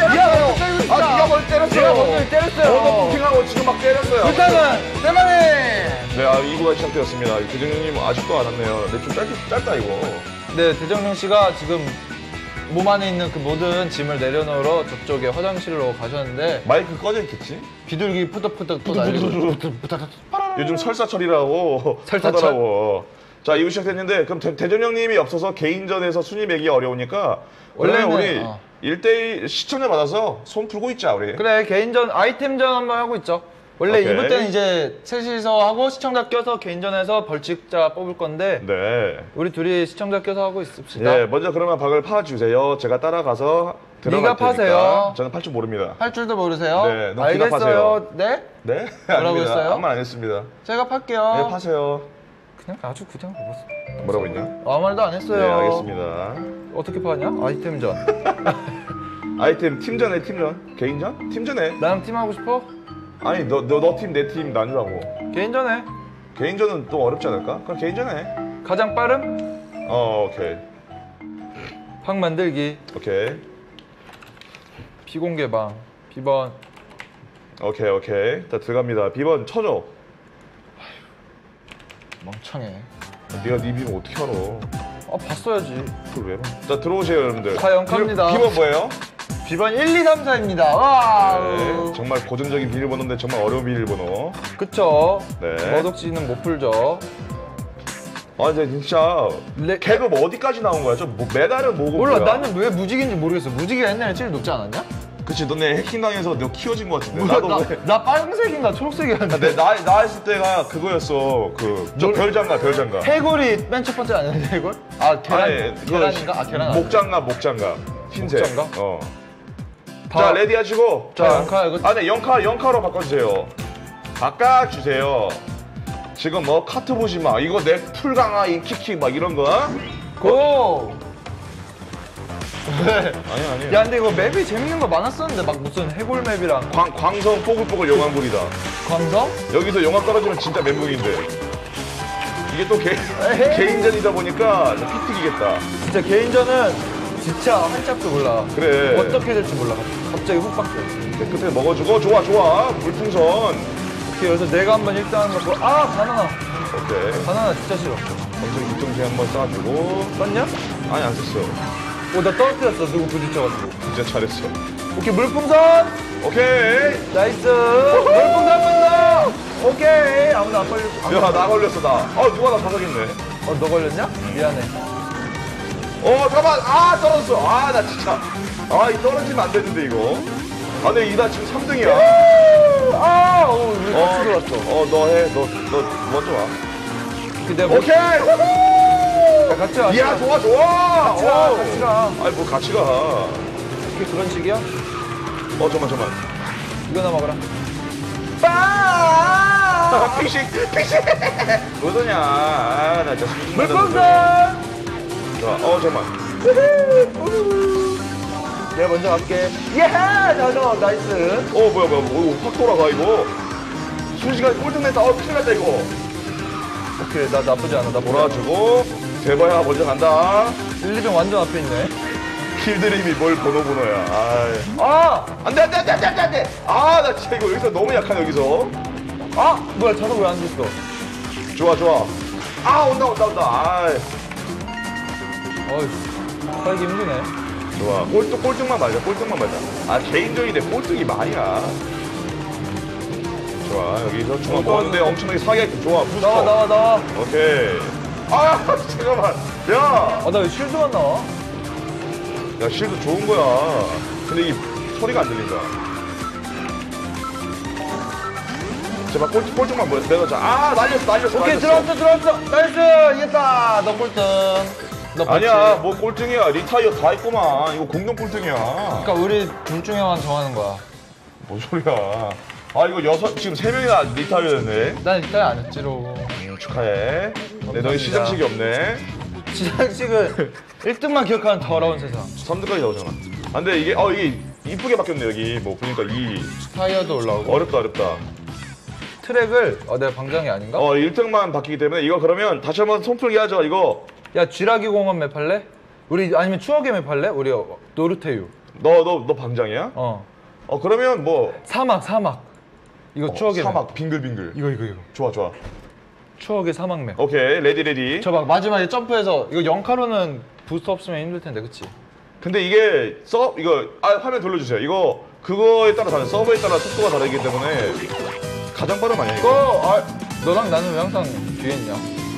미안해요. 네가 먼저 때렸어요. 내가 먼저 때렸어요. 오버쿠킹하고 지금 막 때렸어요. 일단은 세마니. 네, 2부가 시작되었습니다. 대정형님 아직도 안 왔네요. 근데 좀 짧다 이거. 네, 대정령 씨가 지금 몸 안에 있는 그 모든 짐을 내려놓으러 저쪽에 화장실로 가셨는데 마이크 꺼져 있겠지? 비둘기 푸덕푸덕 또 날리고 요즘 설사철이라고 설사철? 하더라고. 자, 2부 시작됐는데 그럼 대전형님이 없어서 개인전에서 순위 매기가 어려우니까 원래는 우리 1대1 시청자 받아서 손 풀고 있자 우리. 그래, 개인전 아이템전 한번 하고 있죠. 원래 오케이. 2부 때는 이제 셋이서 하고 시청자 껴서 개인전에서 벌칙자 뽑을 건데 네. 우리 둘이 시청자 껴서 하고 있읍시다. 네, 먼저 그러면 박을 파주세요. 제가 따라가서 들어갈 네가 테니까. 파세요. 저는 팔 줄 모릅니다. 할 줄도 모르세요? 네, 너 네가 알겠어요. 파세요. 네? 네? 뭐라고 아닙니다. 했어요? 아무 말 안 했습니다. 제가 팔게요. 네, 파세요. 그냥 아주 그냥 먹었어. 뭐라고 했냐? 아무 말도 안 했어요. 네, 알겠습니다. 어떻게 파냐? 아이템전. 아이템 팀전에 팀전? 개인전? 팀전에? 나랑 팀하고 싶어? 아니 너 팀 내 팀 나누라고. 개인전에. 개인전은 또 어렵지 않을까? 그럼 개인전에. 가장 빠름? 오케이. 방 만들기. 오케이. 비공개방. 비번. 오케이. 자 들어갑니다. 비번 쳐줘. 멍청해. 네가 네 비번 어떻게 알아? 아, 봤어야지. 그걸 왜 봐? 자 들어오세요 여러분들. 과연 갑니다. 비번 뭐예요? 비번 1, 2, 3, 4입니다. 와. 네, 정말 고전적인 비밀번호인데 정말 어려운 비밀번호. 그쵸. 네. 머독지는 못 풀죠. 아 이제 진짜 개그 뭐 어디까지 나온 거야? 뭐 메달은 뭐고 몰라, 뭐야? 나는 왜 무직인지 모르겠어. 무직이 옛날에 제일 높지 않았냐? 그치 너네 해킹당해서 너 키워진 거 같은데. 몰라, 나도 왜? 나 빨간색인가 초록색이었는데. 나 했을 때가 그거였어. 저 별장가. 해골이 맨 첫 번째 아니었는데, 해골? 아, 계란인가? 아, 계란 목장가. 흰색. 목장가? 자, 레디 하시고. 자, 영카, 이거. 아, 네, 영카로 바꿔주세요. 바꿔주세요. 지금 뭐, 카트 보지 마. 이거 내 풀강아, 이 키키, 막 이런 거. 고! 아니. 야, 근데 이거 맵이 재밌는 거 많았었는데, 막 무슨 해골 맵이랑. 광성 뽀글뽀글 영암굴이다. 광성? 여기서 영암 떨어지면 진짜 멘붕인데. 이게 또 개인전이다 보니까 피튀기겠다. 진짜 개인전은 진짜 한 짝도 몰라. 그래. 어떻게 될지 몰라. 갑자기 훅 바뀌어. 끝에 먹어주고, 좋아. 물풍선. 오케이, 그래서 내가 한번 1등 하는 거 보고, 아, 바나나. 오케이. 바나나 진짜 싫어. 엄청 육정제 한번 쏴주고. 썼냐? 아니, 안 썼어. 오, 나 떨어뜨렸어. 누구 부딪혀가지고. 진짜 잘했어. 오케이, 물풍선! 오케이. 나이스! 물풍선 한 번 더! 오케이! 아무도 안 걸렸고. 야, 나 걸렸어, 나. 누가 나 바닥했네. 너 걸렸냐? 미안해. 잠깐만. 떨어졌어. 나 진짜. 이 떨어지면 안 되는데, 이거. 근데 나 지금 3등이야. 우리 같이 들어왔어. 너 해. 너 먼저 와. 오케이! 야, 같이 와. 이야, 좋아. 같이 가. 아니, 뭐 같이 가. 이게 그런 식이야? 잠깐만. 이거나 먹어라. 픽식! 뭐더냐. 나 진짜. 물풍선! 잠깐만. 내가 먼저 갈게. 나이스. 뭐야. 확 돌아가, 이거. 순식간에 꼴등 냈다. 큰일 났다, 이거. 오케이, 나 나쁘지 않아. 나 몰아주고. 대봐야 먼저 간다. 1, 2등 완전 앞에 있네. 킬드림이 뭘 번호. 안 돼. 나 진짜 이거 여기서 너무 약하네, 여기서. 뭐야, 자석 왜 안 됐어? 좋아. 온다. 살기 힘드네. 좋아. 꼴등만 말자. 개인전인데 꼴등이 말이야. 좋아. 여기서 중앙 보는데 엄청나게 사기할게. 좋아. 부스터. 나와. 오케이. 잠깐만. 야, 나 왜 쉴드 안 나와? 야, 실드 좋은 거야. 근데 이게 소리가 안 들린다. 제발 꼴등만 보여. 내가 날렸어. 오케이, 들어왔어. 나이스! 이겼다. 너 꼴등. 너 아니야, 뭐 꼴등이야. 리타이어 다 있구만. 이거 공동 꼴등이야. 그러니까 우리 둘 중에 하나 정하는 거야. 뭔 소리야. 이거 지금 3명이나 리타이어 됐네. 난 일단 안 했지로. 축하해. 네, 너희 시상식이 없네. 시상식은 1등만 기억하는 더러운 세상. 3등까지 나오잖아. 근데 이게 이쁘게 바뀌었네, 여기. 뭐, 보니까 타이어도 올라오고. 어렵다. 트랙을, 내가 방장이 아닌가? 1등만 바뀌기 때문에 이거 그러면 다시 한번 손풀기 하죠, 이거. 야, 쥐라기 공원 맵 할래? 우리 아니면 추억의 맵 할래? 우리 노르테유. 너 방장이야? 그러면 뭐 사막. 이거 추억의 사막 빙글빙글. 이거. 좋아. 추억의 사막 맵. 오케이, 레디. 저 막 마지막에 점프해서 이거 0카로는 부스터 없으면 힘들 텐데, 그치? 근데 이게 화면 돌려주세요. 이거 그거에 따라 다른 서버에 따라 속도가 다르기 때문에 가장 빠른 아니야 이거? 너랑 나는 왜 항상 뒤에 있냐?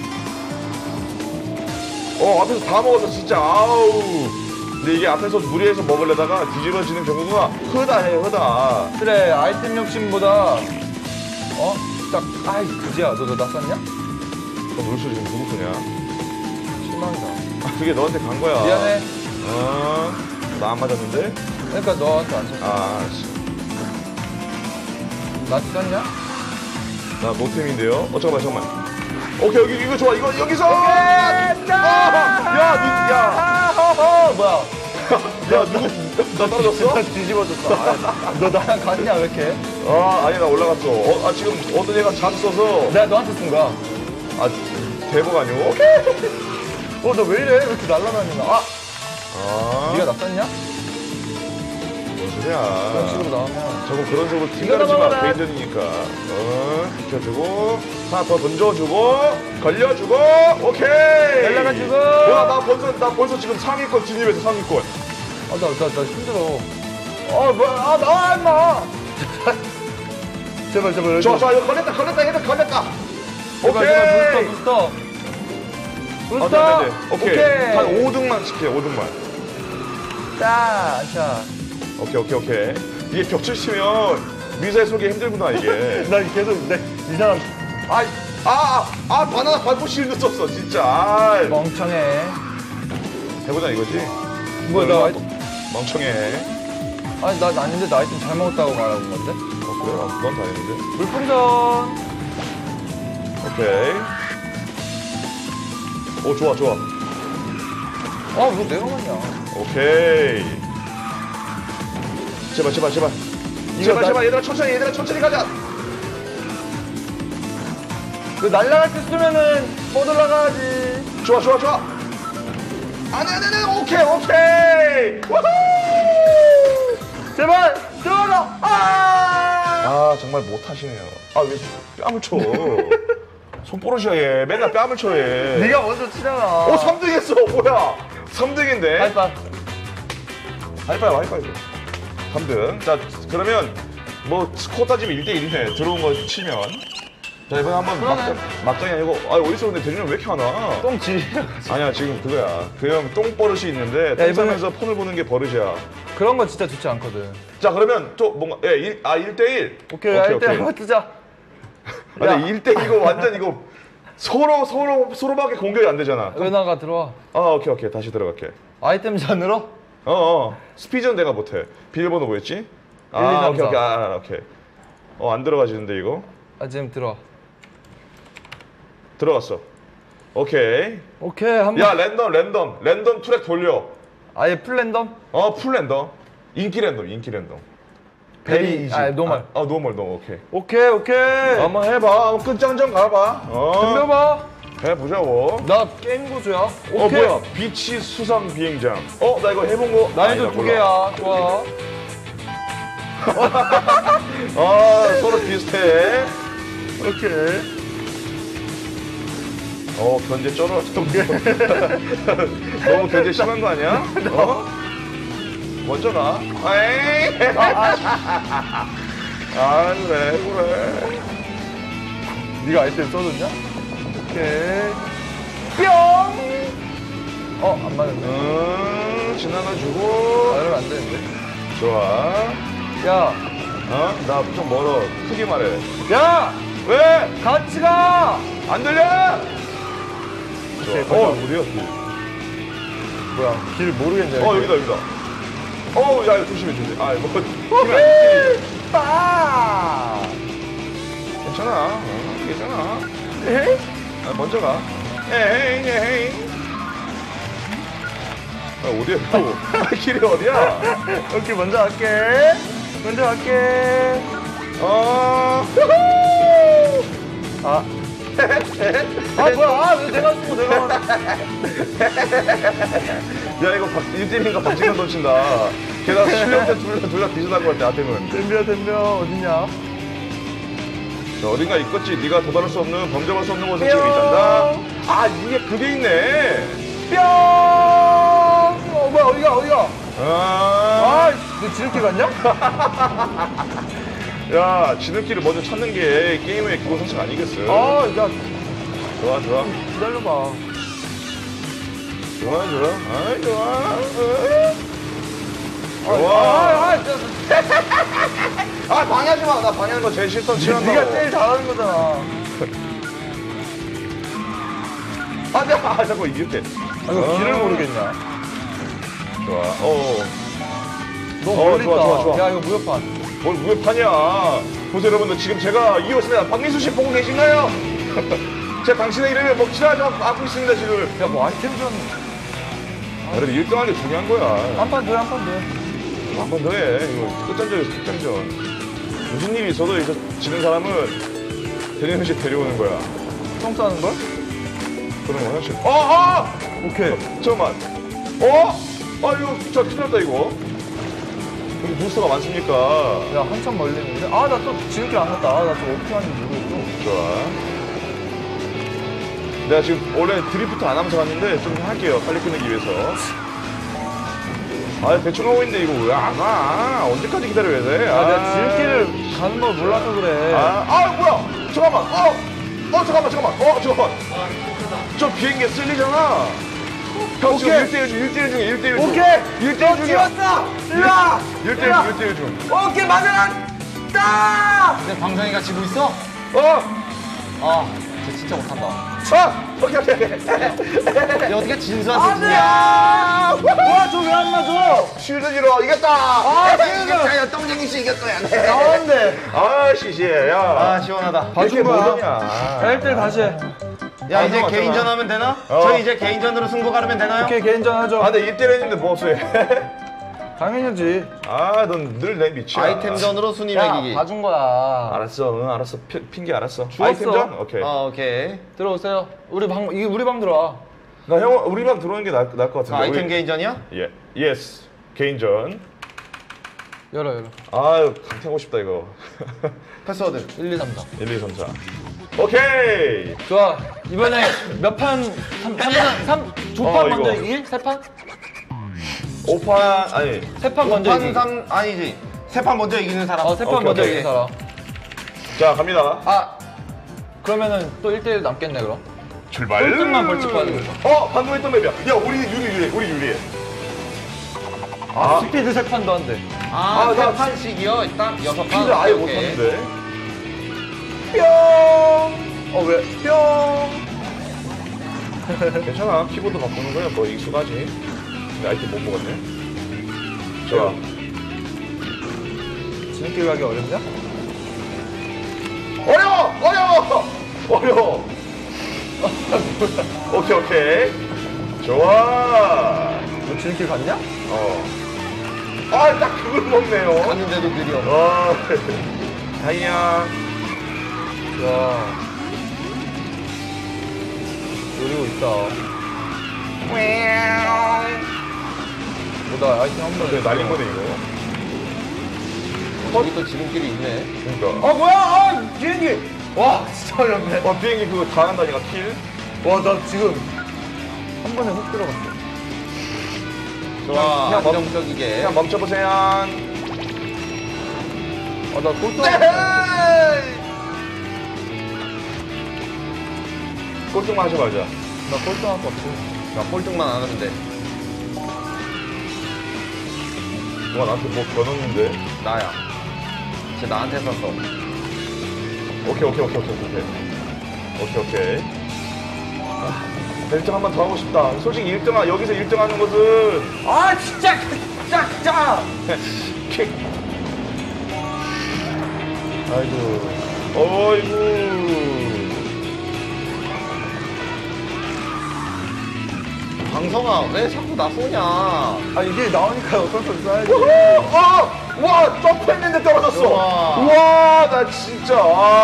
앞에서 다 먹었어 진짜. 아우. 근데 이게 앞에서 무리해서 먹으려다가 뒤집어지는 경우가 흔하. 그래, 아이템 욕심보다 그지야. 너 낯섰냐? 물소 지금 누구 거냐? 실망이다. 그게 너한테 간 거야. 미안해. 나 안 맞았는데? 그러니까 너한테 안 쳤어. 낯섰냐? 나 노템인데요. 잠깐만. 오케이, 여기 이거 좋아. 이거 여기서. 뭐야? 야, 누구 나 떨어졌어? 나 뒤집어졌어. 너 나랑 같냐, 왜 이렇게? 아니 나 올라갔어. 지금 어떤 애가 자주 써서. 내가 너한테 쓴 거야. 대박 아니오? 오케이. 너 왜 이래? 왜 이렇게 날라다니나? 네가 낯섰냐? 뭔 소리야. 그런 식으로 나오면. 저거 그런 식으로 튕겨내지 마. 개인전이니까. 비켜주고, 하나 더 던져주고, 걸려주고, 오케이. 날라가주고. 나 벌써 지금 상위권 진입해서 상위권. 나 힘들어. 나와, 임마. 제발. 좋아, 이거 걸렸다. 오케이. 부스터. 네. 오케이. 한 5등만 칠게요, 5등만. 자. 오케이. 이게 벽칠 치면 미사일 쏘기 힘들구나, 이게. 나 계속 이상한. 바나나 밟고 실드 썼어, 진짜. 멍청해. 해보자, 이거지. 뭐야, 나 멍청해. 나 아닌데 나 아이템 잘 먹었다고 말하는 건데? 그래? 넌 다 했는데. 물풍선. 오케이. 좋아. 왜 내가 맞냐? 오케이. 제발. 얘들아, 천천히 가자. 그 날라갈 때 쓰면은 못 올라가야지. 좋아. 아니. 오케이. 우후! 제발 들어가. 정말 못하시네요. 왜 뺨을 쳐? 손버릇이야, 얘. 맨날 뺨을 쳐, 얘. 네가 먼저 치잖아. 3등 했어. 뭐야? 3등인데? 하이파이브. 3등. 자, 그러면 뭐 스코어 따지면 1대1이네. 들어온 거 치면. 자, 이번에 한번 막장이 아니고. 어디서 근데 대준이 왜 이렇게 하나? 똥지. 아니야, 지금 그거야. 그 형 똥버릇이 있는데 똥 싸면서 폰을 보는 게 버릇이야. 그런 건 진짜 좋지 않거든. 자, 그러면 또 뭔가 1대1. 오케이. 1대1 한번 뜨자. 근데 1대1 완전 이거 서로밖에 공격이 안 되잖아. 은하가 들어와. 오케이. 다시 들어갈게. 아이템 잔으로? 스피전 내가 못해. 비밀번호 뭐였지? 1, 2, 3, 4. 오케이. 안 들어가지는데 이거? 지금 들어와. 들어갔어. 오케이. 한번. 야, 랜덤 트랙 돌려. 아예 풀 랜덤? 풀 랜덤. 인기 랜덤. 베리 이지. 노멀. 노멀. 오케이. 오케이. 한번 해봐. 한번 끝장전 가봐. 덤벼봐. 해보자고. 나 게임 고수야. 오케이. 뭐야? 비치 수상 비행장. 나 이거 해본 거. 난이도 2개야. 좋아. 서로 비슷해. 오케이. 견제 쩔어. 너무 견제 심한 거 아니야? 먼저 가. 그래. 네가 아이템 써줬냐? 오케이. 뿅! 안 맞았네. 지나가주고. 이러면 안 되는데. 좋아. 야. 나 좀 멀어. 크게 말해. 야! 왜? 같이 가! 안 들려? 좋아. 어디야? 뭐야, 길 모르겠네. 여기다. 야, 이거 조심해. 힘이 안 들지. 빠! 괜찮아. 먼저 가. 에이. 어디야, 또? 길이 어디야? 오케이, 먼저 갈게. 뭐야? 왜 내가 쓰고 내가. 야 이거 1대1인가 박진영 던친다. 게다가 실력대 둘 다 비슷한 것 같아 아템은. 덤벼 어딨냐? 자, 어딘가 있겠지. 네가 도달할 수 없는 범접할 수 없는 곳에 지금 있단다. 아 이게 그게 있네. 뿅! 뭐야 어디가? 너 지름길 갔냐? 야 지름길을 먼저 찾는 게 게임의 기본 상식 아니겠어? 야 좋아. 기다려봐. 좋아. 아이 좋아. 아 방해하지 마. 나 방해하는 거 제일 싫던 싫어한다고. 네가 제일 잘하는 거잖아. 자꾸 이렇게. 이거 길을 모르겠냐? 좋아. 너 멀리 있다. 좋아. 야 이거 무협판. 뭘 무협하냐? 보세요 여러분들 지금 제가 이겼습니다. 박민수 씨 보고 계신가요? 제가 당신의 이름을 먹지도 않고 있습니다 지금. 야 뭐 아이템전 그래도 1등하는 게 중요한 거야. 한 판 더. 한 번 더 해. 이거 끝장전이었어 끝장전. 무슨 일이 있어도 여기서 지는 사람은 대리현 씨 데려오는 거야. 똥 싸는 걸? 그런 거 화장실. 오케이. 잠깐만. 이거 진짜 큰일 났다 이거. 여기 부스터가 많습니까? 야 한참 멀리 있는데? 나 또 지름길 안 갔다. 나 또 어떻게 하는지 모르겠어. 좋아. 내가 지금 원래 드리프트 안 하면서 갔는데 좀 할게요. 빨리 끝내기 위해서. 대충 하고 있는데 이거 왜 안 와? 언제까지 기다려야 돼? 내가 지름길을 가는 걸 몰라서 그래. 뭐야? 잠깐만. 잠깐만. 저 비행기 쓸리잖아. 형 지금 1대1 중에. 오케이. 1대1 중이야. 찍었어. 일로와. 1대1 중. 오케이 맞아라. 근데 광성이가 지고 있어? 쟤 진짜 못한다. 오케이. 야, 어떻게 진수한테 지냐? 와, 저 왜 안 맞아? 쉴드지로 이겼다. 야, 똥쟁이 씨 이겼어야 돼. 나왔는데. 시시해. 시원하다. 이렇게 거야. 뭐냐? 1대1 다시 해. 야, 이제 개인전 하면 되나? 저희 이제 개인전으로 승부 가르면 되나요? 오케이, 개인전 하죠. 근데 1대1 했는데 뭐 없어. 당연하지. 넌 늘 내 밑이야. 아이템전으로 순위 매기기. 봐준 거야. 알았어. 핑계 알았어. 죽었어. 아이템전? 오케이. 오케이. 들어오세요. 이게 우리 방 들어와. 나 형, 우리 방 들어오는 게 나을 것 같은데. 아이템 개인전이야? 예스. 개인전. 열어. 강퇴하고 싶다, 이거. 패스워드. 1, 2, 3, 4. 1, 2, 3, 4. 오케이! 좋아. 이번에 몇 판? 3, 두 판 먼저 이거. 이기? 세 판? 5판, 아니. 세 판 먼저 이기. 3 아니지. 세 판 먼저 이기는 사람. 세 판 오케이, 먼저 오케이. 이긴 사람. 자, 갑니다. 그러면은 또 1대1 남겠네, 그럼. 출발! 꼴등만 벌칙 받는 거죠. 방금 했던 맵이야. 야, 우리 유리해. 스피드 세 판도 한대. 나- 세 판씩이요? 일단 6판. 스피드 아예 오케이. 못하는데. 뿅! 왜? 뿅! 괜찮아. 키보드 바꾸는 거야. 뭐 익숙하지. 근데 아이템 못 먹었네. 좋아. 지름길 가기 어렵냐? 어려워! 오케이. 좋아. 너 지름길 갔냐? 딱 그걸 먹네요. 갔는데도 느려. 다행이야. 좋아. 노리고 있다. 나 아이템 한 번에 날린 거네, 이거. 여기 또 지름길이 있네. 그러니까. 뭐야! 비행기! 와, 진짜 어렵네. 비행기 그거 다 한다니까, 킬. 와, 나 지금 한 번에 훅 들어갔어. 좋아. 그냥 멈- 안정적이게. 그냥 멈춰보세요. 나 꼴등. 꼴등만 하지 말자. 나 꼴등할 거 없어. 나 꼴등만 안 하면 돼. 누가 나한테 뭐 변했는데. 나야. 쟤 나한테 썼어. 오케이. 1등 한 번 더 하고 싶다. 솔직히 여기서 1등 하는 것은. 진짜! 어이구. 광성아, 왜 자꾸 나 쏘냐? 이게 나오니까 어쩔 수 없어 써야지. 와, 점프했는데 떨어졌어. 우와. 우와, 나 진짜.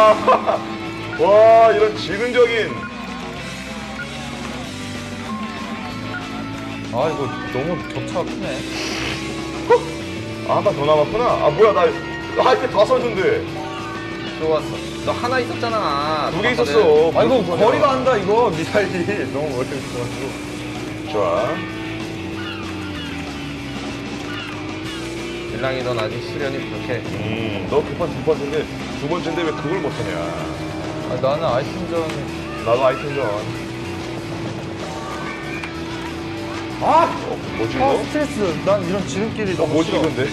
와, 이런 지능적인. 아 이거 너무 격차가 크네. 아, 한 판 더 남았구나. 아, 뭐야, 나 하이템 다 썼는데. 좋았어. 너 하나 있었잖아. 2개 있었어. 아 이거 무슨 거리가 소리야. 안다 이거 미사일이 너무 멀리 있어가지고. 좋아. 일랑이 넌 아직 시련이 부족해. 너 급한 두 번째인데, 두 번째인데 왜 그걸 못하냐. 아, 나는 아이템전. 나도 아이템전. 뭐지, 이거? 스트레스. 난 이런 지름길이 너무 뭐지, 싫어. 이건데?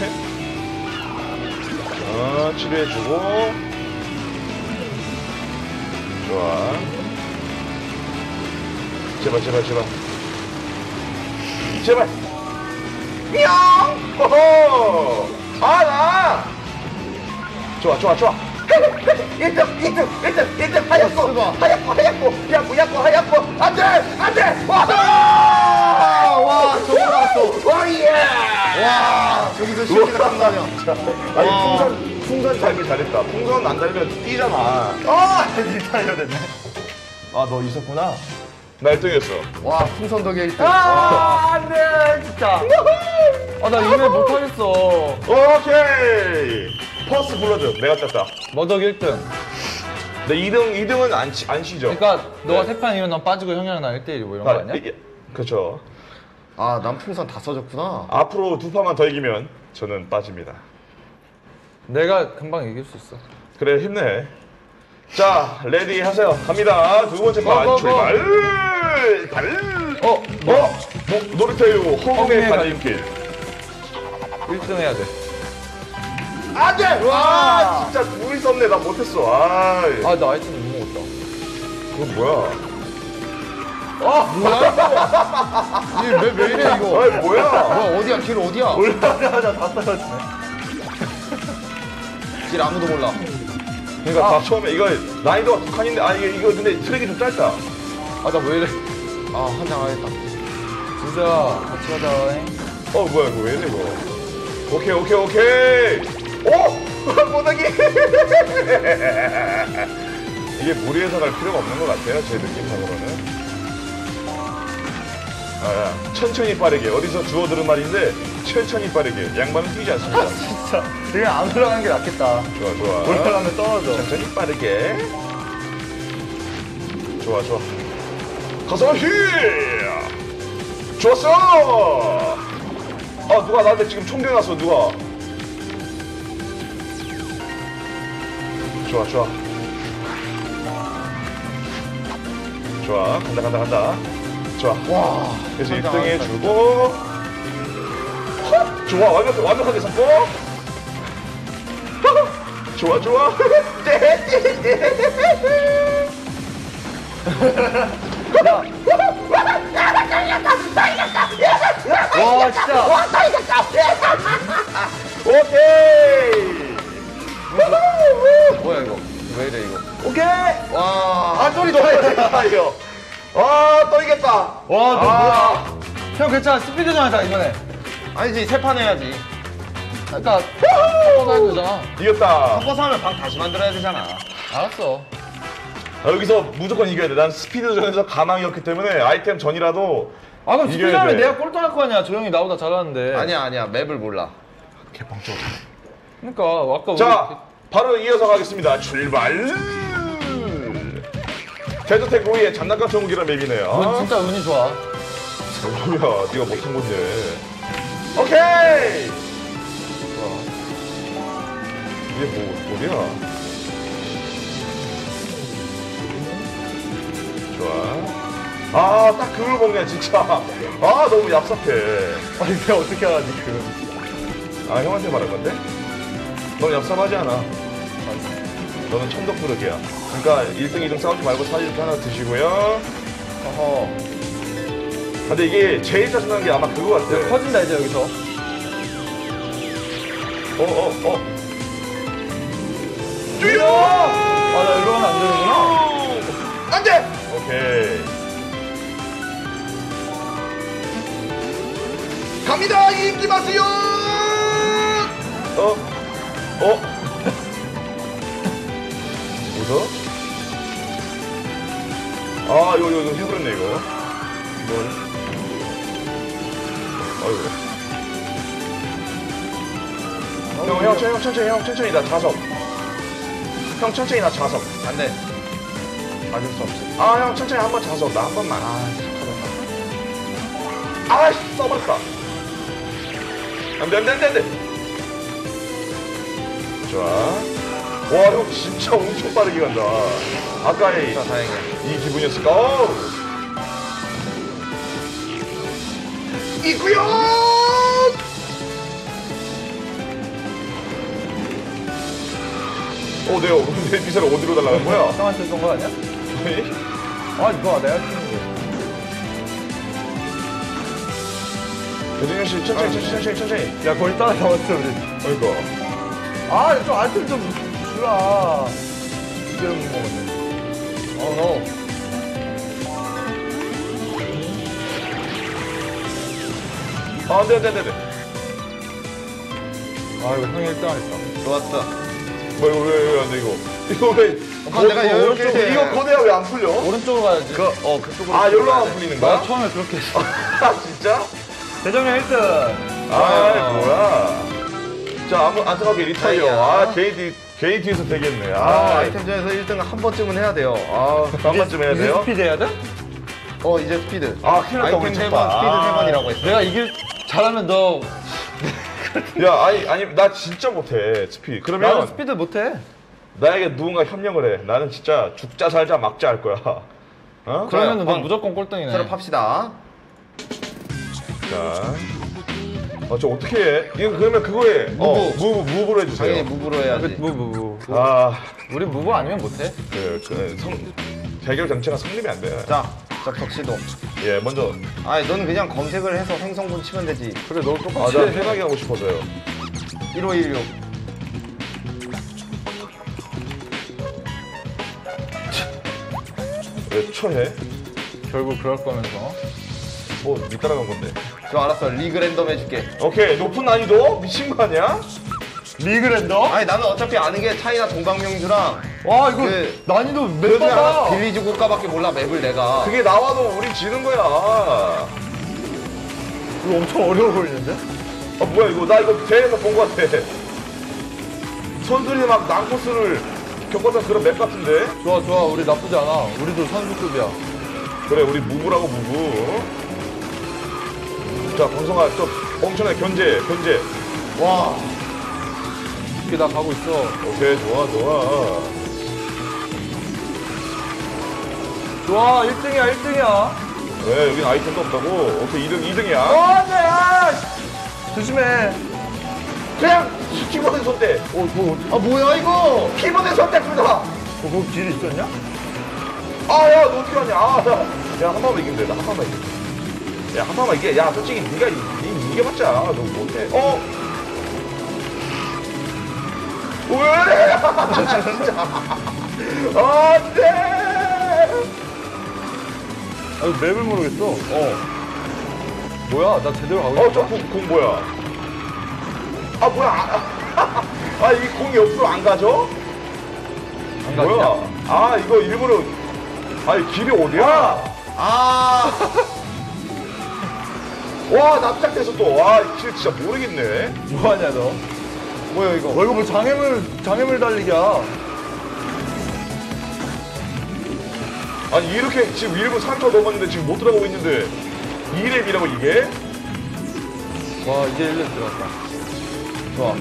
치료해주고. 좋아. 제발. 제발. 냥! 호호! 나! 좋아. 1등! 하얗고! 안 돼! 와, 저거 나왔어. 와, 예! 와, 저기서 실기가 끝나냐. 아니, 풍선 달기 잘했다. 풍선 안 달면 뛰잖아. 니 달려됐네. 아, 너 있었구나? 나 1등이었어. 와, 풍선 덕에 1등. 안돼 진짜. 아 나 이메일 못하겠어. 오케이! 퍼스트 블러드. 내가 땄다. 머덕 1등. 근데 2등은 안 쉬죠. 그러니까 너가 세 판 이면 넌 빠지고 형이랑 나 1대1 뭐 이런 거 아니야? 그렇죠. 아, 난 풍선 다 써줬구나. 앞으로 두 판만 더 이기면 저는 빠집니다. 내가 금방 이길 수 있어. 그래, 힘내. 자, 레디 하세요. 갑니다. 두 번째 판 고. 출발! 노르테유 허공의 허공의 갈림길. 1등 해야 돼. 안 돼! 와, 진짜 둘이 썼네. 나 못했어. 아 나 아이템 못 먹었다. 그건 뭐야? 왜 이래, 이거? 아이, 뭐야? 뭐야, 어디야, 길 어디야? 올라가자마자 다 떨어지네. 길 아무도 몰라. 그러니까 다 처음에 이거 난이도가 두 칸인데 이거 근데 트랙이 좀 짧다. 아 나 왜 이래? 아, 한장 하겠다. 진짜 같이 가자. 뭐야 이거 왜 이래 이거. 오케이. 못하기. 이게 무리해서 갈 필요가 없는 것 같아요. 제 느낌상으로는. 천천히 빠르게 어디서 주워 들은 말인데 천천히 빠르게 양반은 뛰지 않습니다. 진짜 그냥 안 올라가는 게 낫겠다. 좋아. 올라가면 떨어져. 천천히 빠르게. 좋아. 가서 힐. 좋았어. 누가 나한테 지금 총 대놨어 누가. 좋아. 간다. 좋아. 와. 그래서 1등 해주고. 좋아. 완벽하게 섞고. 좋아. 와 진짜. 오케이. 뭐야 이거? 왜 이래 이거? 오케이. 와. 소리 더 이거. 또 이겼다. 와 너 뭐야? 형 괜찮아 스피드전 하자 이번에. 아니지, 세 판 해야지. 그러니까 뻗어야 되잖아. 이겼다. 섞어서 하면 방 다시 만들어야 되잖아. 알았어. 여기서 무조건 이겨야 돼. 난 스피드전에서 가망이었기 때문에 아이템 전이라도 아 그럼 이겨야 스피드하면 돼. 내가 꼴등할 거 아니야. 저 형이 나보다 잘하는데. 아니야, 맵을 몰라. 개빵쩍. 그러니까 아까 자, 바로 이어서 가겠습니다. 출발. 데저텍 로이의 장난감 전기란 맵이네요. 넌 진짜 운이 좋아. 뭐야, 네가 못한 건데. 오케이. 이게 뭐야? 좋아. 딱 그걸 먹네, 진짜. 너무 얍삽해. 아니 내가 어떻게 알아 지금? 형한테 말할 건데? 넌 얍삽하지 않아. 너는 천덕부르기야. 그러니까 1등, 2등 싸우지 말고 사진 하나 드시고요. 근데 이게 제일 짜증나는 게 아마 그거 같아. 커진다 이제 여기서. 뛰어! 나 이러면 안 되는구나. 안 돼! 오케이. 갑니다! 인기 마세요! 웃어? 이거 해버렸네, 이거. 형 천천히 나 자석. 형 천천히 나 자석. 안 돼. 맞을 수 없어. 아, 형 천천히 한 번 자석. 나 한 번만. 아씨, 써버렸다. 안 돼. 좋아. 와, 형 진짜 엄청 빠르게 간다. 아까의 다행이야. 이 기분이었을까? 어우. 이구요! 내 미사를 어디로 달라간 거야? 형한테 쏜 거 아니야? 아니? 아, 이거 내가 쏘는데. 대준현 씨, 천천히. 야, 거의 따라잡았어, 우리. 그러니까. 아, 좀 아이템 좀 주라. 이대로 못 먹었네. 아, 네. 아, 이거 형이 1등 하겠다. 좋았어. 뭐, 왜 안 돼, 이거? 이거 왜. 내가 여유롭게 해. 이거 고대야 왜 안 풀려? 오른쪽으로 가야지. 그쪽으로. 아, 여기로 안 풀리는 거야? 나 처음에 그렇게 했어. 아, 진짜? 대정형 1등. 뭐야. 자, 안타깝게 리타이어. 다행이야. 아, 개인 뒤에서 되겠네. 아이템전에서 1등 한 번쯤은 해야 돼요. 한 번쯤 해야 돼요? 스피드 해야 돼? 이제 스피드. 아, 큰일 났다, 우리 아이템 3번, 첫판. 스피드 3번이라고 했어. 내가 잘하면 너. 야, 아니, 나 진짜 못해, 스피. 나는 그러면 스피드 못해. 나에게 누군가 협력을 해. 나는 진짜 죽자 살자 막자 할 거야. 어? 그러면 너 형. 무조건 꼴등이네. 서로 팝시다. 자. 저 어떻게 해? 이거 그러면 그거 해. 무브로 해주세요. 당연히 무브로 해야지. 아, 우리 무브 아니면 못해. 해결 장치가 성립이 안 돼. 자, 접속 시도. 예, 먼저. 아니, 너는 그냥 검색을 해서 행성분 치면 되지. 그래, 너 아, 똑같이 나 해. 편하게 하고 싶어서요. 1516. 왜 처해? 결국 그럴 거면서. 니 따라간 건데. 알았어. 리그 랜덤 해줄게. 오케이, 높은 난이도? 미친 거 아니야? 리그랜더? 아니, 나는 어차피 아는 게 차이나 동방명주랑 와, 이거 난이도 몇 번이야? 빌리지 국가밖에 몰라, 맵을 내가. 그게 나와도 우리 지는 거야. 이거 엄청 어려워 보이는데? 뭐야 이거? 나 이거 대회에서 본 거 같아. 선수들이 막 난코스를 겪었던 그런 맵 같은데? 좋아, 우리 나쁘지 않아. 우리도 선수급이야. 그래, 우리 무브라고 무브. 자, 광성아, 좀 엄청나게 견제. 와. 이렇게 나 가고 있어. 오케이, 좋아. 좋아, 1등이야. 왜, 여긴 아이템도 없다고? 오케이, 2등이야. 안 돼! 조심해. 그냥 키보드에 손대. 뭐야, 이거? 키보드에 손대, 둘 다. 거기 길 있었냐? 야, 너 어떻게 하냐? 야, 한 번만 이기면 돼. 나 한 번만 이겨. 야, 한 번만 이겨. 야, 솔직히 네가 이겨봤자 너 못해. 왜? 진짜. 안 돼. 아, 이거 맵을 모르겠어. 뭐야, 나 제대로 가고 있어. 저 공 뭐야? 뭐야? 이 공이 옆으로 안 가죠? 안 뭐야? 이거 일부러. 길이 어디야? 와, 납작돼서 또. 길 진짜 모르겠네. 뭐하냐, 너? 뭐야, 이거? 이거 뭐 장애물 달리기야. 아니, 이렇게 지금 1분 3초 넘었는데 지금 못 들어가고 있는데 2렙이라고 이게? 와, 이제 1렙 들어갔다. 좋아.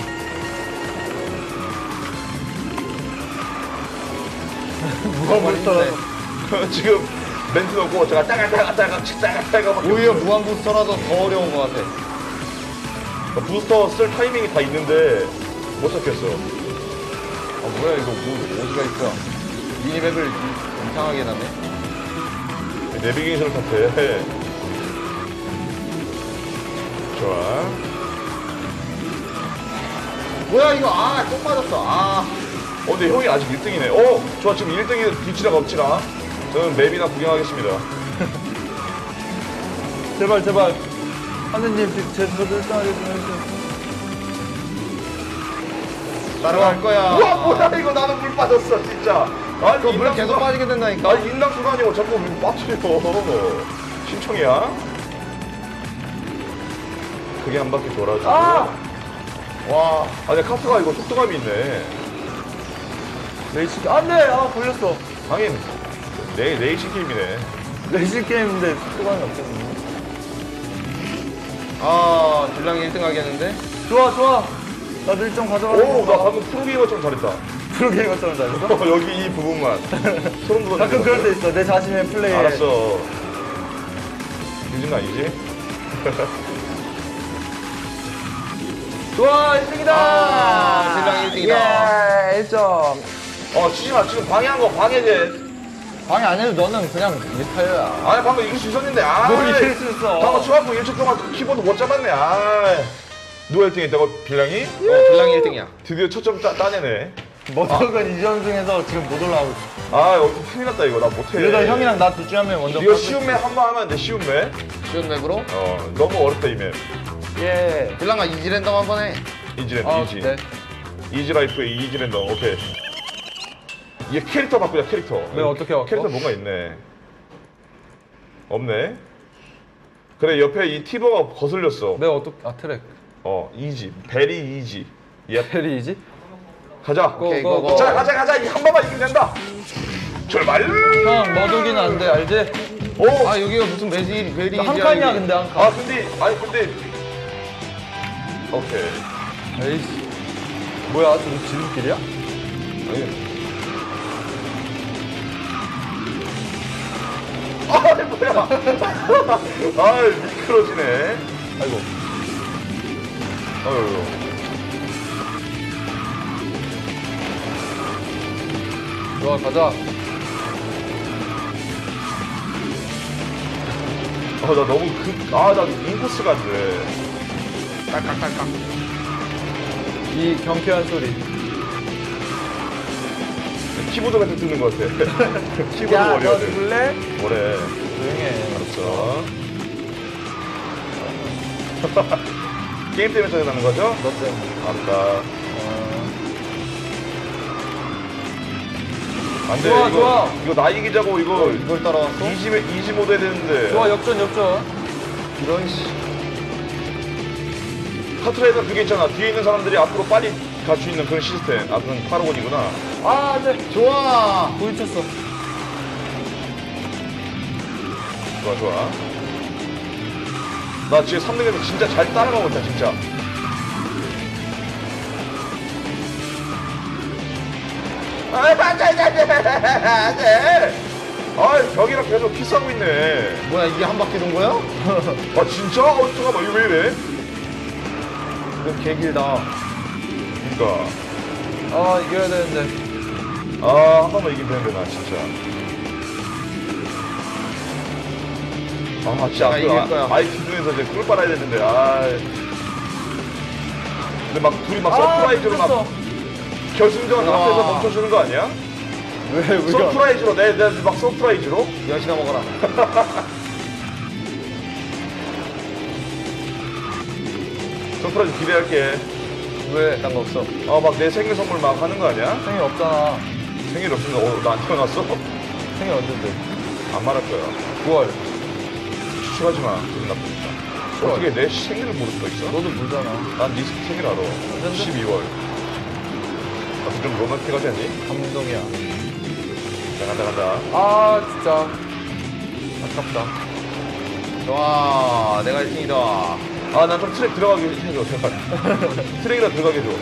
무한불터라서. 지금 멘트 넣고 제가 짜가짜가 오히려 무한부스터라도 더 어려운 것 같아. 부스터 쓸 타이밍이 다 있는데 못 찾겠어. 뭐야, 이거 어디가 있어? 미니맵을 이상하게 해놨네. 내비게이션을 탓해. 좋아. 뭐야, 이거? 똥 맞았어. 근데 형이 아직 1등이네. 좋아. 지금 1등이 뒤치다가 엎치나. 저는 맵이나 구경하겠습니다. 제발. 하느님, 저도 1등하게 좀 해주세요. 따라갈 거야. 우와, 뭐야 이거. 나는 물 빠졌어 진짜. 그거 물 계속 빠지게 된다니까. 인당수가 아니고 자꾸 물 빠뜨려. 신청이야. 그게 한 바퀴 돌아주고. 와. 아니 카트가 이거 속도감이 있네. 레이싱 안돼. 아 걸렸어. 하긴 레이싱 게임이네. 레이싱 게임인데 속도감이 없거든요. 아, 딜랑이 1등 하겠는데? 좋아. 나도 1점 가져가. 오, 나 방금 프로게이머처럼 잘했다. 프로게이머처럼 잘했어? 여기 이 부분만 소름 돋았네. 가끔 그럴 때 있어. 내 자신의 플레이에. 알았어. 늦은 거 아니지? 좋아 1등이다. 딜랑이 1등이다. 예 1점. 치지 마. 지금 방해한 거 방해제. 방해 안 해도 너는 그냥 리타이어야. 아니 방금 이길 수 있었는데. 뭘 이길 수 있어. 방금 쳐갖고 1초 동안 키보드 못 잡았네. 누가 1등 했다고? 빌랑이? 딜랑이 1등이야. 드디어 첫 점 따내네. 머덕은 2연승에서 지금 못 올라오고 있어. 여기 큰일 났다 이거. 나 못해. 이러다 형이랑 나 둘 중에 한 명 먼저. 이거 쉬운 맵 한 번 하면 안 돼. 쉬운 맵. 쉬운 맵으로? 너무 어렵다 이 맵. 예. 딜랑아 이지 랜덤 한번 해. 이지랜더 이지. 네. 이지 라이프의 이지랜더. 오케이. 얘 캐릭터 바꾸자 캐릭터. 네, 어떻게 바꿔? 캐릭터 뭔가 있네. 없네. 그래 옆에 이 티버가 거슬렸어. 내가 트랙. 이지. 베리 이지. 예. 페리이지? 가자. 오케이, 고. 고고. 자 가자. 한 번만 이기면 된다. 출발. 형 머독이는 안 돼 알지? 오. 아, 여기가 무슨 베리 한 칸이야 근데 한 칸. 근데. 오케이. 에이씨. 뭐야 저 지름길이야? 아니. 뭐야. 미끄러지네. 아이고. 어휴. 좋아 가자. 나 너무 나 인코스 같네. 깔깍깔깍. 이 경쾌한 소리. 키보드 같은 듣는 것 같아. 키보드 야, 너 워리어들. 죽을래? 뭐래? 조용해. 알았어. 게임 때문에 짜증나는 거죠? 너 때문에. 알았다. 안 돼. 좋아. 이거 나 이기자고 이거 이걸 따라왔어? 이지 모드 해야 되는데. 좋아 역전. 이런 씨. 카트라이더 그게 있잖아. 뒤에 있는 사람들이 앞으로 빨리 갈 수 있는 그런 시스템. 그건 파라곤이구나. 아 안돼. 좋아. 부딪혔어. 좋아. 나 지금 3등에서 진짜 잘 따라가고 있다, 진짜. 벽이랑 계속 키스하고 있네. 뭐야, 이게 한 바퀴 돈 거야? 진짜? 잠깐만, 이거 왜 이래? 이거 개길다. 그니까. 이겨야 되는데. 한 번만 이기면 되는데, 나 진짜. 진짜 내가 이길 거야. 아이 기준에서 이제 꿀 빨아야 되는데, 근데 막 둘이 막 서프라이즈로 막 결승전 우와. 앞에서 멈춰주는 거 아니야? 왜 우리가 서프라이즈로 내가 막 서프라이즈로? 여시나 먹어라. 서프라이즈 기대할게. 왜? 딴 거 없어. 막 내 생일 선물 막 하는 거 아니야? 생일 없잖아. 생일 없으면 나 안 태어났어? 생일 언젠데? 안 말할 거야. 9월. 추측하지 마. 기분 나쁘니까. 어떻게 내 생일을 모를 수가 있어? 너도 모르잖아. 난 네 생일 알아. 12월. 좀 로맨틱하지 않니? 감동이야. 자, 간다. 진짜. 아깝다. 좋아. 내가 1등이다. 난 좀 트랙 들어가게 해줘, 제발. 트랙이라 들어가게 해줘.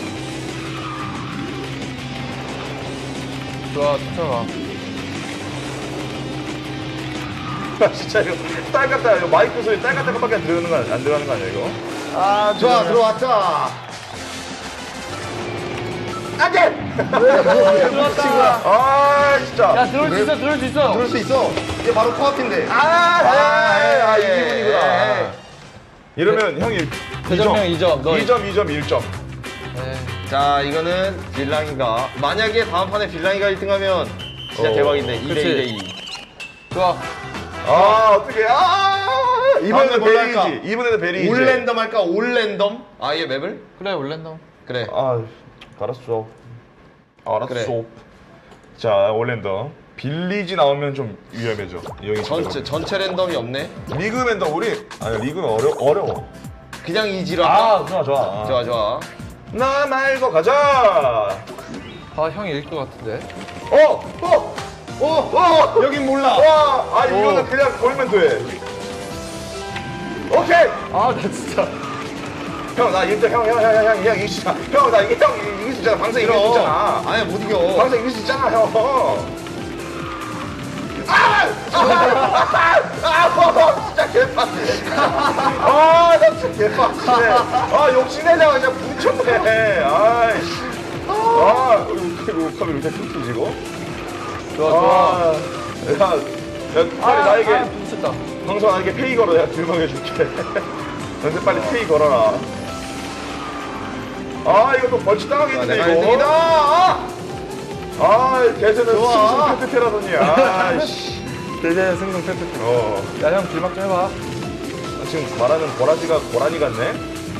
좋아 쫓아가. 진짜 이거 딸 같다. 이거 마이크 소리 딸 같은 것밖에 안 들어가는 거 아니야, 이거? 좋아, 들어왔자. 안 돼! 들어왔다. 진짜. 야 들어올 수 있어. 들을 수 있어. 이게 바로 코앞인데. 이 기분이구나. 이러면 형이 대전명 2점. 너 2점, 1점. 자, 이거는 빌랑이가. 만약에 다음 판에 빌랑이가 1등하면 진짜 대박인데. 2대 그치. 2대2. 좋아. 어떡해. 이번에는 뭘로 할까? 베리이지. 이번에는 베리이지. 올랜덤 할까? 올랜덤? 아예 맵을? 그래 올랜덤. 그래. 알았어. 알았어. 그래. 자, 올랜덤. 빌리지 나오면 좀 위험해져. 이 형이 전체 랜덤이 없네. 리그 랜덤 리그는 어려워. 그냥 이지로 아, 할까? 좋아, 좋아. 좋아 좋아. 나 말고 가자. 아, 형이 이길 것 같은데. 여긴 몰라. 와, 아, 이거는 그냥 걸면 돼. 오케이. 아, 나 진짜. 형, 나 이길 때, 형, 이길 수 있잖아. 형, 나 이길 수 있잖아. 방송 이길 수 있잖아. 아니야 못 이겨. 방송 이길 수 있잖아, 형. 진짜 개빡치네. 나 진짜 개빡치네. 욕심내자가 그냥 부딪혔네. 아이씨. 카메라 이렇게 툭툭지고. 좋아, 좋아. 빨리 나에게, 미쳤다. 방송 나에게 페이 걸어. 내가 들먹여줄게. 너한테 빨리 페이 걸어라. 이거 또 벌칙 당하겠는데, 내가 이거. 1등이다. 대세는 좋아. 승승 패패라더니. 아이씨. 대대 승승 패패. 야, 형 길막 좀 해봐. 지금 말하는 보라지가 고라니 같네?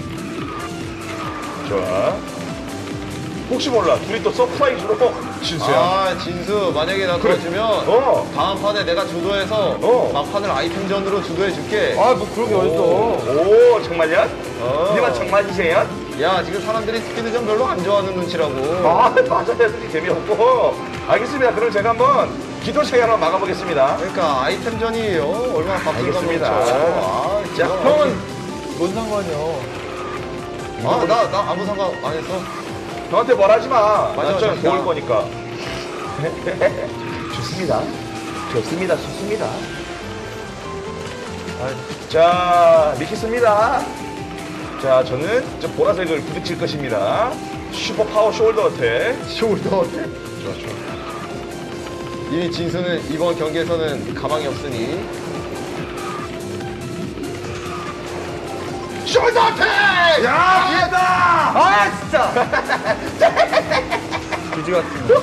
좋아. 혹시 몰라. 둘이 또 서프라이즈로 진수야. 진수 만약에 나 그래. 도와주면 다음 판에 내가 주도해서 막판을 아이템전으로 주도해줄게. 아, 뭐 그런 게 어딨어. 오, 정말요? 니만 정말이세요? 야 지금 사람들이 스피드전 별로 안 좋아하는 눈치라고. 맞아요. 솔직히 재미없고. 알겠습니다. 그럼 제가 한번 기도차기 하나 막아보겠습니다. 그러니까 아이템전이에요. 얼마나 바쁜가 알겠습니다. 그렇죠. 자, 형은 뭔 상관이야. 나 아무 상관 안 했어. 저한테 뭘 하지 마. 맞아, 난 좀 자기가. 도울 거니까. 좋습니다. 좋습니다. 자, 믿겠습니다. 자, 저는 저 보라색을 부딪힐 것입니다. 슈퍼 파워 숄더 어택. 좋아. 이미 진수는 이번 경기에서는 가망이 없으니. 숄더 어택! 야, 피했다! 진짜. 그지 같은 거.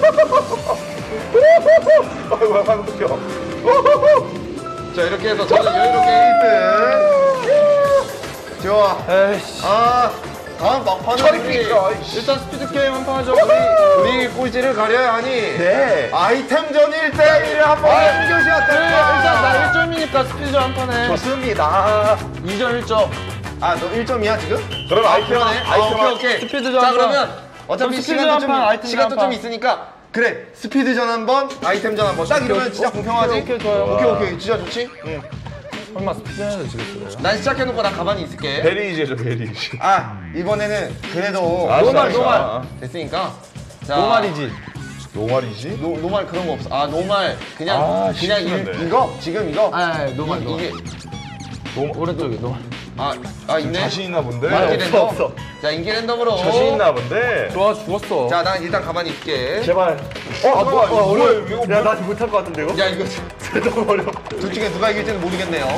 아이고, 방금 웃겨. 자 이렇게 해서 저는 여유롭게 1등. 좋아. 에이씨. 다음 막판은 저리 우리 비켜. 일단 스피드 게임 한 판 하죠. 우리 꼴찌를 가려야 하니. 네. 아이템전 1대1을 한번 연결시 일단 어떨까? 나 1점이니까 스피드 한 판에. 좋습니다. 2점 1점. 너 1점이야 지금? 그럼 아이템, 오케이. 스피드전 자 한 판. 그러면 어차피 그럼 스피드 한 판, 아이템전 시간도 한 판. 좀 있으니까 그래 스피드전 한번 아이템전 한번 딱 이러면 진짜 공평하지? 오케이, 좋아요. 오케이 진짜 좋지? 응. 설마 스피드전에서 지겠어요? 난 시작해놓고 나 가만히 있을게. 베리이즈죠, 베리이즈. 이번에는 그래도 노말. 됐으니까. 자, 노말이지. 노말이지? 노말 그런 거 없어. 노말 그냥 시키는데. 이거 지금 이거. 노말. 이게 오른쪽에 노말. 있네. 자신 있나 본데? 인기 랜덤. 없어. 자 인기 랜덤으로. 자신 있나 본데? 좋아, 죽었어. 자, 난 일단 가만히 있을게. 제발. 잠깐만, 이거 뭐야, 이거 야, 나 못할 것 같은데, 이거? 야, 이거 너무 어려워. 둘 중에 누가 이길지는 모르겠네요.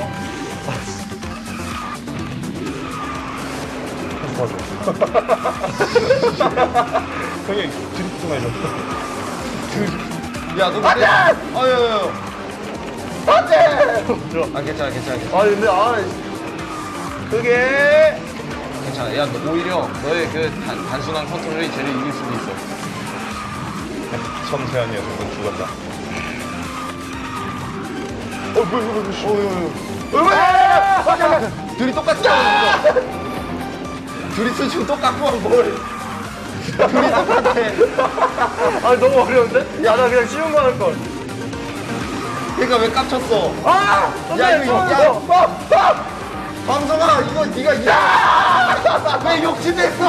형이 드리프트만 해줘. 야, 너 근데. 아유. 안돼! 괜찮아. 근데, 그게 괜찮아. 야, 너 오히려 너의 그 단순한 컨트롤이 쟤를 이길 수도 있어. 섬세한 녀석은 죽었다. 둘이 똑같이 싸우는 거. 둘이 수준 똑같고 뭘. 둘이 똑같아. 너무 어려운데? 야, 나 그냥 쉬운 거 할 걸. 그러니까 왜 깝쳤어? 야, 이거, 방송아, 이거 네가 왜 욕심냈어?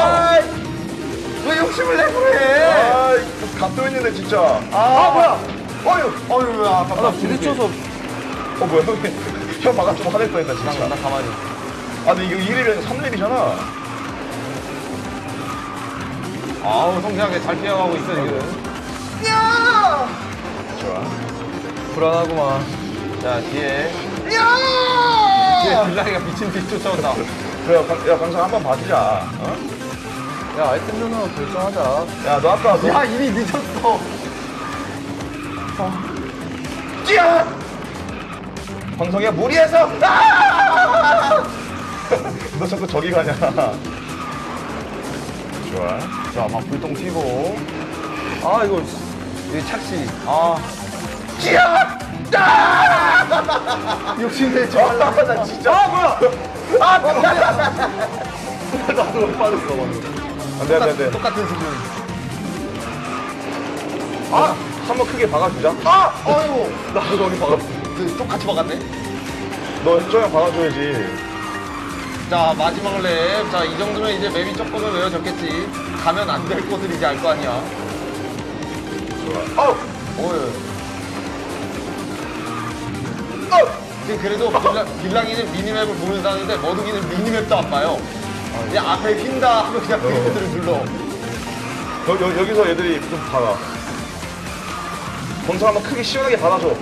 왜 욕심을 내고 그래? 갑도 있는데 진짜. 뭐야? 어휴, 야, 나 부딪혀서. 뭐야, 형이. 형 막아 좀 화낼 뻔했다, 진짜. 나 가만히. 근데 이거 1렙이랑 3렙이잖아. 성대하게 잘 피해가고 있어, 지금. 좋아. 불안하구만. 자, 뒤에 빌라이가 미친 듯이 쫓아온다. 그래, 야, 강상 한번 봐주자. 야, 아이템전으로 결정하자. 야, 너 아까 너. 야, 이미 늦었어. 뛰어! 광성이야, 무리해서! 너 자꾸 저기 가냐. 좋아. 자, 막 불똥 튀고. 이거. 이 착시. 뛰어! 욕심내지 말라. 나 진짜. 아 뭐야? 나도 못 받았어 방금. 안돼. 똑같은 수준. 한번 크게 박아주자. 아이고. 나도 거기 박았어. 똑같이 박았네. 너 저형 박아줘야지. 자, 마지막 랩. 자, 이 정도면 이제 맵이 조금은 외워졌겠지. 가면 안 될 곳을 이제 알 거 아니야. 어휴. 지금 그래도 빌랑이는 미니맵을 모른다는데 머두기는 미니맵도 안 봐요. 그냥 앞에 휜다 하면 그냥 브레이크들을 눌러. 여기서 애들이 좀 박아. 검사 한번 크게 시원하게 받아줘.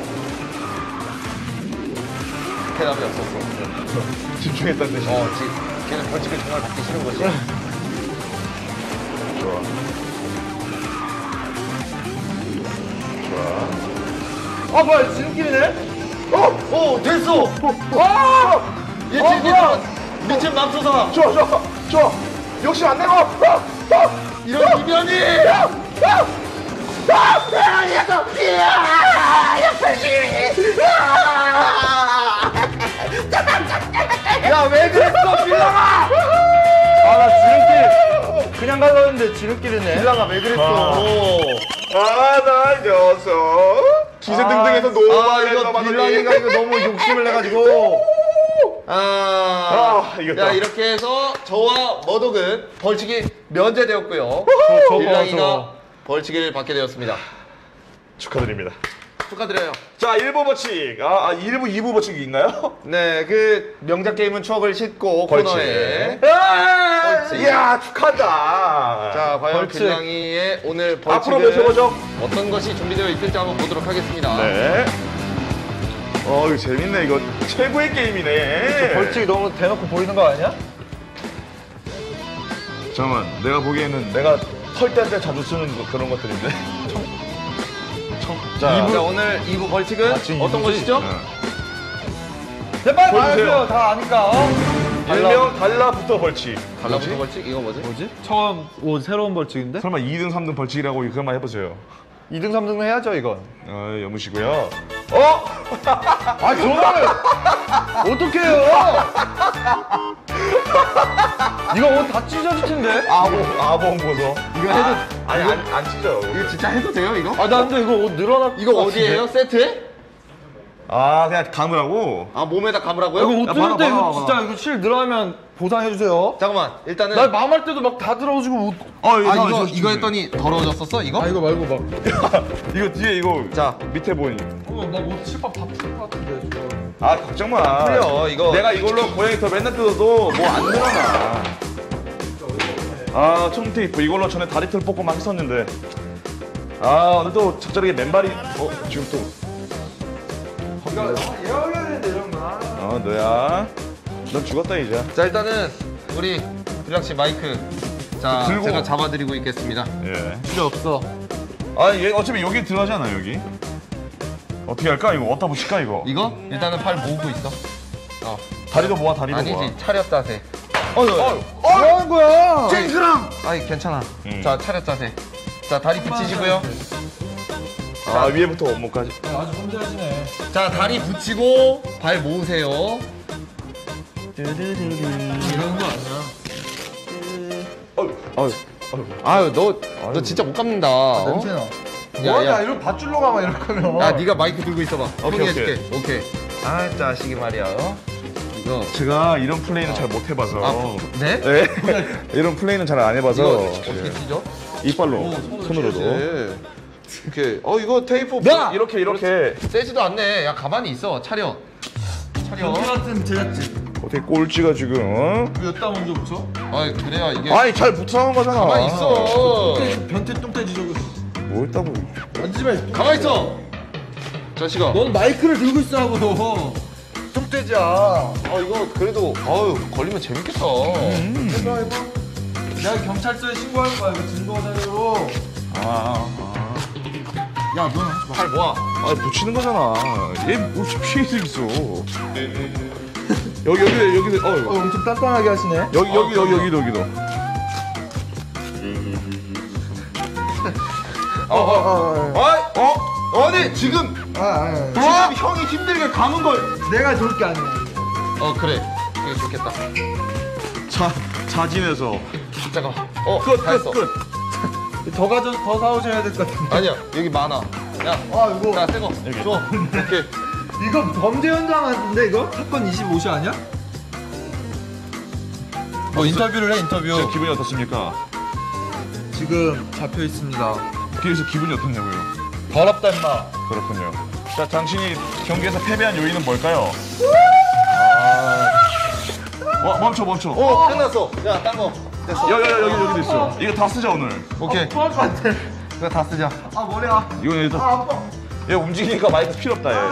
대답이 없었어. 집중했다는 뜻이. 지금 걔는 벌칙을 정말 받기 싫은 거지. 좋아. 아 뭐야 지름길이네? 됐어! 와! 얘 뭐야? 미친 맙소사! 좋아. 욕심 안 내고. 이런 이변이! 야, 왜 그랬어, 빌랑아! 아나 지름길 그냥 가려고 했는데 지름길이네. 빌랑아, 왜 그랬어? 나 녀석. 기세등등해서 너무 이거 빌랑이가 이거 너무 욕심을 내가지고. 이겼다. 자, 이렇게 해서 저와 머독은 벌칙이 면제되었고요. 빌랑이가 벌칙을 받게 되었습니다. 축하드립니다. 축하드려요. 자, 1부 벌칙. 1부, 2부 벌칙이 있나요? 네, 그 명작 게임은 추억을 싣고 벌칙. 코너에. 벌칙. 이야, 축하한다. 자, 과연 벌칙. 빌랑이의 오늘 앞으로 벌칙은 펼쳐보죠. 어떤 것이 준비되어 있을지 한번 보도록 하겠습니다. 네. 이거 재밌네. 이거 최고의 게임이네. 벌칙이 너무 대놓고 보이는 거 아니야? 잠깐만, 내가 보기에는 내가 털 때 자주 쓰는 그런 것들인데. 자, 자, 오늘 2부 벌칙은 지금 어떤 이부지? 것이죠? 제발 보여주세요. 말해줘요. 다 아니까. 일명 달라붙어 벌칙. 달라붙은 벌칙? 이거 뭐지? 뭐지? 처음 온 새로운 벌칙인데? 설마 2등, 3등 벌칙이라고 그것만 해보세요. 2등 3등은 해야죠 이건. 여무시고요. 아 저거를 어떻게 해요? 이거 옷 다 찢어질 텐데? 아봉 보소. 이거 해도 아니, 안 찢어. 이거 진짜 해도 돼요, 이거? 아 나 근데 이거 옷 늘어날 이거 것 어디에요? 세트에? 그냥 감으라고? 몸에다 감으라고요? 이거 옷 야, 들을 봐라, 때 봐라, 이거 진짜 이거 실 늘어나면 보상해주세요. 잠깐만, 일단은. 나 마음할 때도 막 다 들어가지고 옷. 이거 했더니 더러워졌었어, 이거? 이거 말고 막. 이거 뒤에 이거 자. 밑에 보니. 나옷 실밥 다 풀릴 것 같은데 지금. 걱정 마. 풀려, 이거. 내가 이걸로 고양이 더 맨날 뜯어도 뭐 안 늘어나. 청테이프 이걸로 전에 다리털 뽑고 막 했었는데. 오늘 또 적절하게 맨발이. 지금 또. 얘가 올려야 되는데 이런 거. 너야. 넌 죽었다 이제. 자, 일단은 우리 빌랑씨 마이크. 자, 들고. 제가 잡아드리고 있겠습니다. 예. 필요 없어. 얘 어차피 여기 들어가잖아 여기. 어떻게 할까 이거? 어디다 붙일까 이거? 이거? 일단은 팔 모으고 있어. 다리도 모아 다리도 모아. 아니지, 차렷 자세. 뭐 하는 거야? 쨍그랑! 아이, 괜찮아. 음. 자, 차렷 자세. 자, 다리 붙이시고요. 위에부터 원목까지. 아주 혼자시네. 자, 다리 붙이고 발 모으세요. 이러는 거 아니야. 아유, 너 진짜 못 감는다. 냄새나. 야, 뭐야 야. 이런 밧줄로 가면 이럴 거면. 야, 네가 마이크 들고 있어봐. 형이 오케이. 해줄게. 오케이. 아, 자식이 말이야. 이거. 제가 이런 플레이는 잘 못 해봐서. 네? 네. 이런 플레이는 잘 안 해봐서. 이거 어떻게 찢어? 이빨로 손으로도. 이렇게. 이거 테이프. 야! 이렇게 세지도 않네. 야, 가만히 있어. 차렷. 차렷. 같은 제작진. 어떻게 꼴찌가 지금? 왜 여기다 먼저 붙여? 아이, 그래야 이게. 아니 잘 붙어나온 거잖아. 가만히 있어. 변태 똥돼지 저거. 뭐 있다고? 만지지 마. 가만히 있어. 자식아. 넌 마이크를 들고 있어 하고. 똥돼지야. 이거 그래도 걸리면 재밌겠다. 해봐 해봐. 내가 경찰서에 신고할 거야 이거 증거 자료로. 야 너. 팔 모아. 붙이는 거잖아. 얘뭐 피해서 있어. 여기 엄청 단단하게 하시네. 여기도. 아니 지금 아니. 지금 형이 힘들게 감은 걸. 내가 좋을 게 아니야. 그래. 이게 좋겠다. 자진해서. 잠깐만. 다 했어. 더 사오셔야 될 것 같은데. 아니야, 여기 많아. 야, 이거. 자, 새거. 줘. 오케이. 이거 범죄 현장 같은데 이거? 사건 25시 아니야? 뭐 인터뷰를 해, 인터뷰. 지금 기분이 어떻습니까? 지금 잡혀 있습니다. 그래서 기분이 어떻냐고요? 더럽다, 임마. 그렇군요. 자, 당신이 경기에서 패배한 요인은 뭘까요? 멈춰. 끝났어. 야, 딴 거. 됐어. 여기도 있어. 이거 다 쓰자, 오늘. 오케이. 토할 것 같아. 이거 다 쓰자. 아 머리야. 이거 일단. 아파. 얘 움직이니까 마이크 필요 없다, 얘.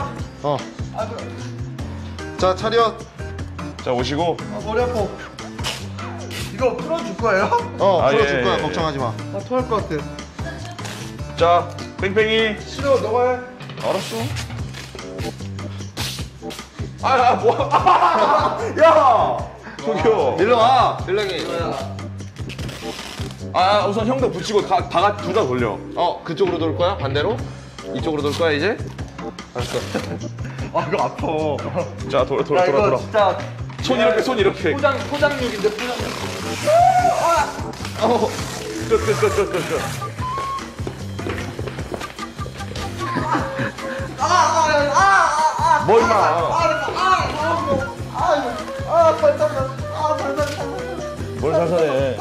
자, 차렷. 자, 오시고. 머리 아파. 이거 풀어줄 거예요? 풀어줄 예, 거야. 예. 걱정하지 마. 토할 것 같아. 자, 뺑뺑이. 싫어, 너가 해. 알았어. 야! 저기요. 일로 와. 빌랑이. 우선 형도 붙이고 둘 다 돌려. 그쪽으로 돌 거야? 반대로? 이쪽으로 돌 거야, 이제? 알았어. 이거 아파. 자, 돌아. 진짜 손 이렇게. 포장육인데 포장육. 끝. 뭐 임마. 뭘 살살해.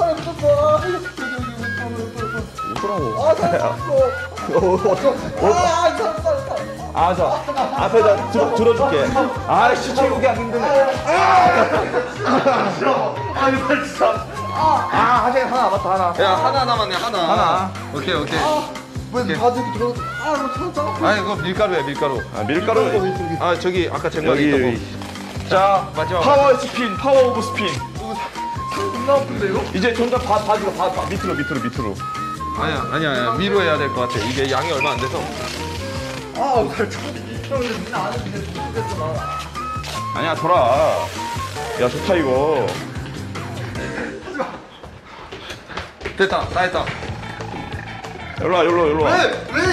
자, 앞에다 들어줄게. 시체국이 안 힘드네. 하재 하나 맞다, 하나. 야, 하나 남았네, 하나. 오케이. 이거 밀가루야, 밀가루. 밀가루. 저기 아까 쟁반에 있던 거. 자, 마지막. 파워 스핀, 파워 오브 스핀. 존나 아픈데 이거? 이제 전자 바지가 밑으로. 아니야. 위로 해야 될 것 같아. 이게 양이 얼마 안 돼서. 잘 참는데 맨날 안 해도 됐어 나. 아니야, 돌아. 야, 좋다 이거. 됐다, 다 했다. 일로 와. 왜?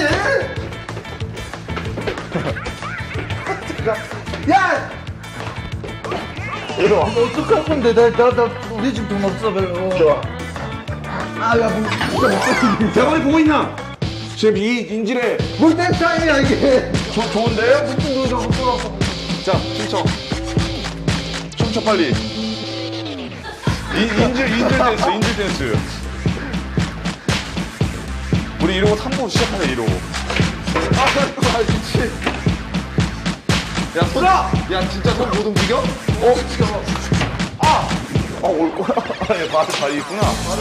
야! 일로 와. 어떡할 건데? 나 우리 집 돈 없어 별로. 좋아. 야, 진짜 못 살겠네. 대박이 보고 있나? 지금 이 인질에 물 땡창이야 이게. 좋은데? 무슨 노래가 못 들어서. 자, 춤춰. 빨리. 인질 댄스. 우리 이러고 3부 시작하자, 이러고. 미치. 야, 진짜 손 못 움직여? 올 거야. 아니, 발이 있구나.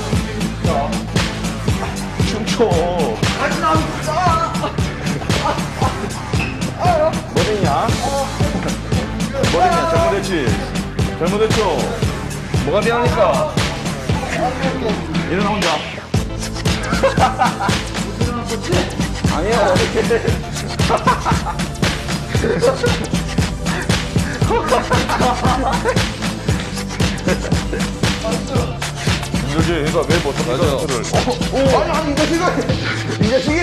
춤춰. 뭐랬냐? 잘못했죠? 뭐가 미안하니까. 일어나 혼자. 아니야, 어떻게. 이거지, 그러니까 왜 못하는 거를. 아니 이 자식이.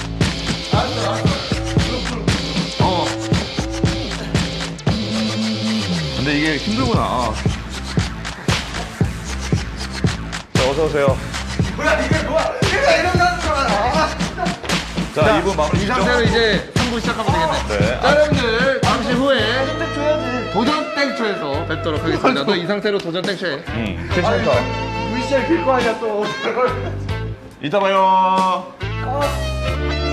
근데 이게 힘들구나. 자, 어서오세요. 뭐야 이게 뭐야? 내가 이런다는 거야. 자, 2분 마무리 이 짓죠? 상태로 이제 3부 시작하면 되겠네. 네. 자, 여러분들, 잠시 후에 줘야지. 도전 땡초에서 뵙도록 하겠습니다. 너 이 상태로 도전 땡초 해. 괜찮다. VCR 빌거 아니야 또. 이따 봐요. 아.